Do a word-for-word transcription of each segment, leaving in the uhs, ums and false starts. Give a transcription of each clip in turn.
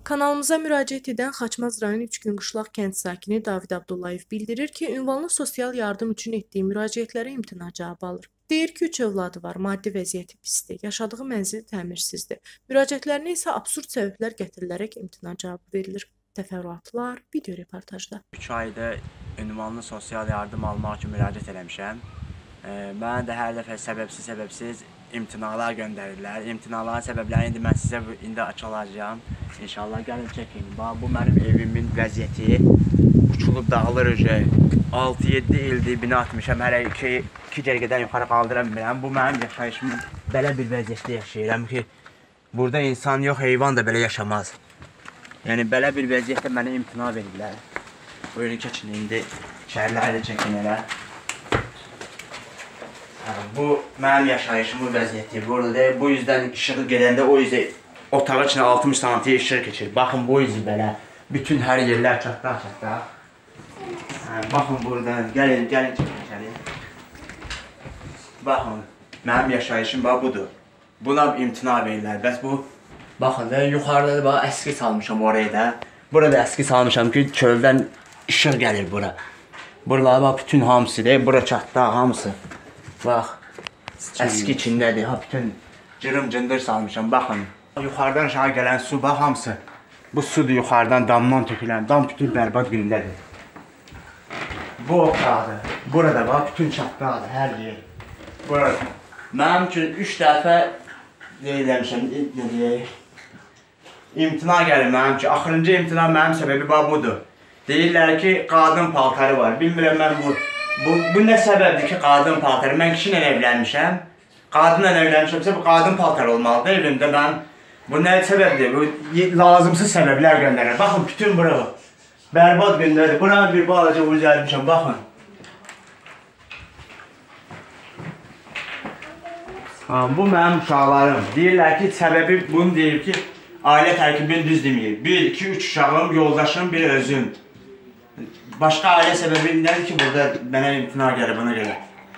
Kanalımıza müraciət edən Xaçmaz rayon Üçgünqışlaq kənd sakini David Abdullayev bildirir ki, ünvanlı sosial yardım üçün etdiyi müraciətlərə imtina cavabı alır. Deyir ki, üç övladı var, maddi vəziyyəti pisdir, yaşadığı mənzil təmirsizdir. Müraciətlərinə isə absurd səbəblər gətirilərək imtina cavabı verilir. Təfərrüatlar video reportajda. üç ayda ünvanlı sosial yardım almaq üçün müraciət eləmişəm. Mənə də hər dəfə səbəbsiz-səbəbsiz imtinalar göndərirlər. İmtinaların səbəblərini indi mən sizə indi açılacağım. İnşallah gəlin çəkin. Bax, bu mənim evimin vəziyyəti. Uçulub dağılır öcə. altı yeddi ildir bina atmışam. Hələ iki, iki cərgədən yuxarı qaldıra bilmirəm. Bu mənim yaşayışımın belə bir vəziyyətdə yaşayıram ki, burada insan yox, heyvan da belə yaşamaz. Yəni, belə bir vəziyyətdə mənə imtina verirlər. Buyurun, keçin indi şəhərləri çəkin elə. Bu mənim yaşayışımın vəziyyəti burada. Bu yüzdən işığı gedəndə o yüzden otağı içində altmış santim işıq keçir. Baxın bu yüzden belə. Bütün hər yerlər çatdaq-çatdaq. Baxın burada. Gəlin, gəlin çəkin. Baxın, mənim yaşayışım budur. Buna imtina verirlər. Bəs bu, baxın da yuxarıda da əski salmışam oraya da. Burada əski salmışam ki, çöldən işıq gəlir bura. Buralar bax, bütün hamısı, bura çatdaq hamısı. Bax, əski içindədir, ha, bütün cırım-cındır salmışam, baxın. Yuxarıdan aşağı gələn su, bax, hamısı. Bu sudur yuxarıdan, damdan tökülən, dam bütün bərbad günündədir. Bu otaqdır, burada bax, bütün çatdaqdır, hər yer. Burada. Mənim üçün üç dəfə deyiləmişəm, imtina gəlir mənim üçün, axırıncı imtina mənim səbəbi bax, budur. Deyirlər ki, qadın paltarı var, bilmirəm mən bu. Bu, bu nə səbəbdir ki, qadın paltarı? Mən kişi ilə evlənmişəm. Qadınla evlənmişəmsə, bu qadın paltarı olmalıdır evimdə. Mən, bu nə səbəbdir? Bu, lazımsız səbəblər göndərir. Baxın, bütün bura bərbad gündədir. Buna bir balaca uzəlmişəm, baxın. Ha, bu mənim uşaqlarım. Deyirlər ki, səbəbi bunu deyir ki, ailə tərkibini düz deməyir. Bir, iki, üç uşağım, yoldaşım, bir özüm. Başqa ailə səbəbindədir ki, burada mənə imtina gəlir, buna görə.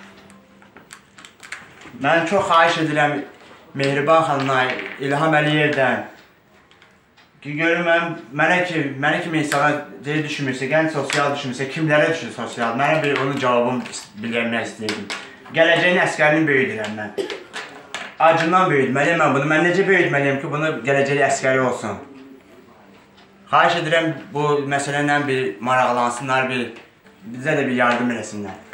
Mən çox xahiş edirəm Mehriban xanımla, İlham Əliyevdən ki, görüm mənə ki, mənə kimi insana deyir düşünmürsə, gənc sosial düşünmürsə, kimlərə düşür sosial? Mənə bir onun cavabını bilmək istəyirdim. Gələcəyin əskərini böyüdürəm mən. Acından böyüdməliyəm mən bunu. Mən necə böyüdməliyəm ki, bunu gələcəyi əskəri olsun? Xahiş edirəm bu məsələnlə bir maraqlansınlar, bizə də bir yardım eləsinlər.